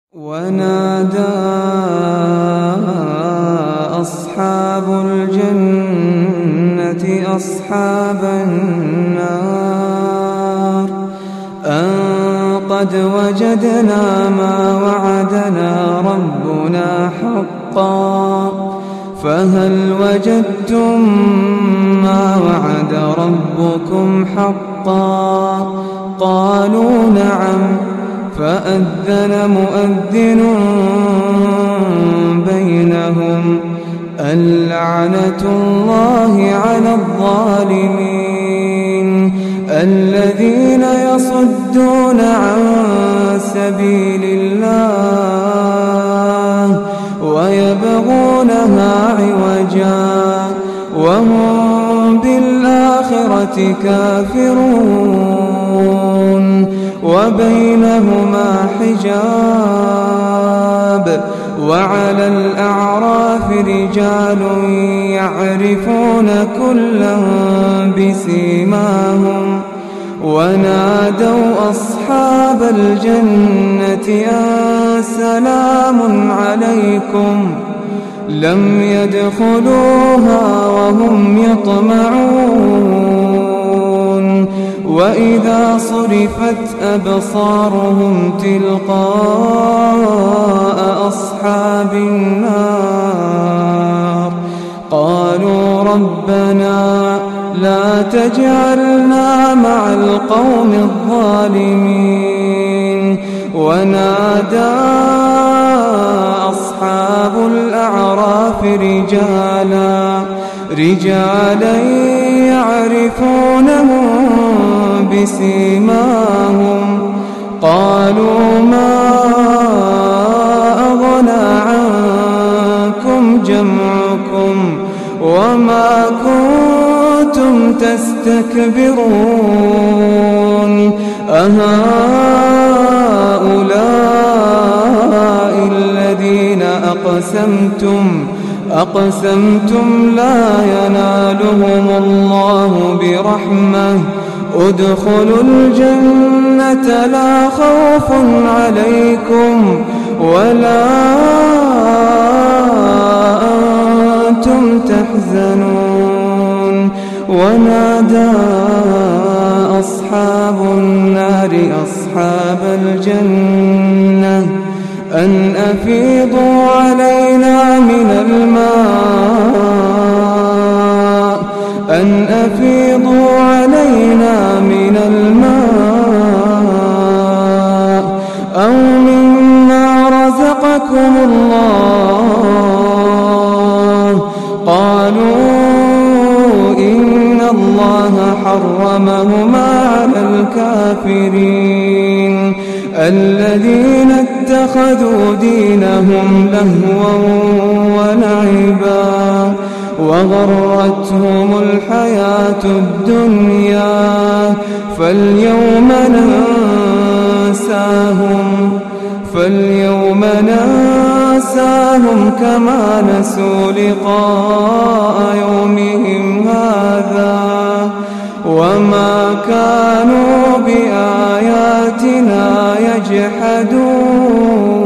ونادى أصحاب الجنة أصحاب النار أن قد وجدنا ما وعدنا ربنا حقا فهل وجدتم ما وعد ربكم حقا؟ قالوا نعم. فأذن مؤذن بينهم اللعنة الله على الظالمين الذين يصدون عن سبيل الله ويبغونها عوجا وهم بالآخرة كافرون وبينهما حجاب وعلى الأعراف رجال يعرفون كلا بسيماهم ونادوا أصحاب الجنة أن سلام عليكم لم يدخلوها وهم يطمعون وإذا صرفت أبصارهم تلقاء أصحاب النار قالوا ربنا لا تجعلنا مع القوم الظالمين. ونادى أصحاب الأعراف رجالا يعرفونهم بسيماهم قالوا ما أغنى عنكم جمعكم وما كنتم تستكبرون أهؤلاء الذين أقسمتم لا ينالهم الله برحمة ادخلوا الجنة لا خوف عليكم ولا أنتم تحزنون. ونادى أصحاب النار أصحاب الجنة أن أفيضوا علينا من الماء أو مما رزقكم الله. قالوا إن الله حرمهما على الكافرين الذين اتخذوا دينهم لهوا ولعبا وغرتهم الحياة الدنيا فاليوم ننساهم كما نسوا لقاء يومهم هذا وما كانوا بآياتنا يجحدون.